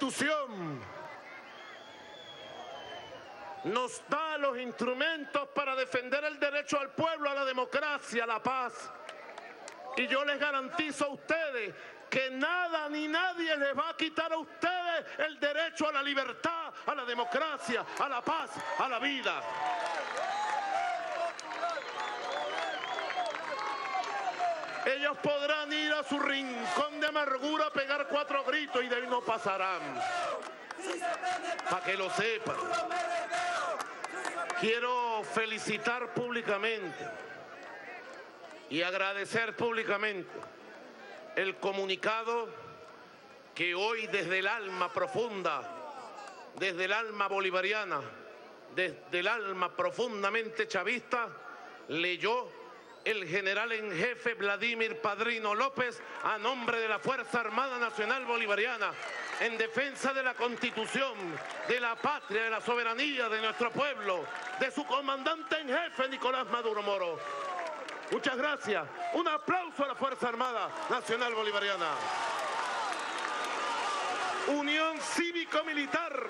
Constitución nos da los instrumentos para defender el derecho al pueblo, a la democracia, a la paz. Y yo les garantizo a ustedes que nada ni nadie les va a quitar a ustedes el derecho a la libertad, a la democracia, a la paz, a la vida. Ellos podrán ir a su rincón de amargura a pegar 4 gritos y de ahí no pasarán. Para que lo sepan. Quiero felicitar públicamente y agradecer públicamente el comunicado que hoy desde el alma profunda, desde el alma bolivariana, desde el alma profundamente chavista, leyó el general en jefe Vladimir Padrino López a nombre de la Fuerza Armada Nacional Bolivariana en defensa de la Constitución, de la patria, de la soberanía de nuestro pueblo, de su comandante en jefe Nicolás Maduro Moro. Muchas gracias. Un aplauso a la Fuerza Armada Nacional Bolivariana. Unión Cívico-Militar.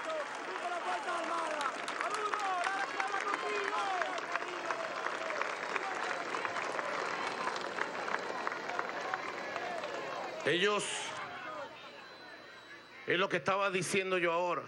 Ellos, es lo que estaba diciendo yo ahora.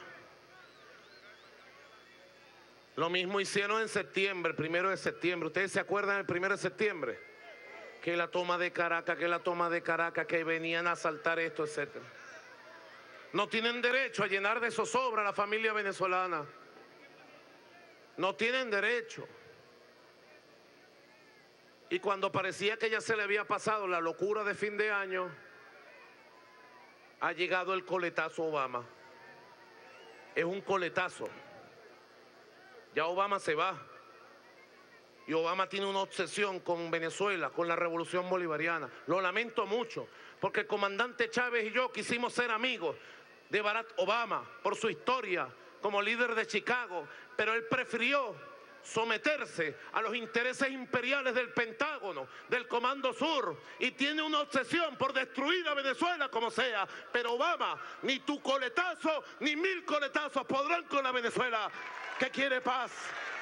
Lo mismo hicieron en septiembre, el 1 de septiembre. ¿Ustedes se acuerdan del 1 de septiembre? Que la toma de Caracas, que venían a asaltar esto, etc. No tienen derecho a llenar de zozobra a la familia venezolana. No tienen derecho. Y cuando parecía que ya se le había pasado la locura de fin de año, ha llegado el coletazo Obama. Es un coletazo. Ya Obama se va. Y Obama tiene una obsesión con Venezuela, con la revolución bolivariana. Lo lamento mucho, porque el comandante Chávez y yo quisimos ser amigos de Barack Obama por su historia como líder de Chicago, pero él prefirió someterse a los intereses imperiales del Pentágono, del Comando Sur, y tiene una obsesión por destruir a Venezuela como sea. Pero Obama, ni tu coletazo, ni 1000 coletazos podrán con la Venezuela que quiere paz.